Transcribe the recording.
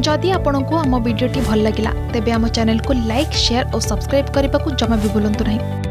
जदि आपंक आम भिडी भल लगा तेब आम चैनल को लाइक शेयर और सब्सक्राइब करने को जमा भी भूलु नहीं।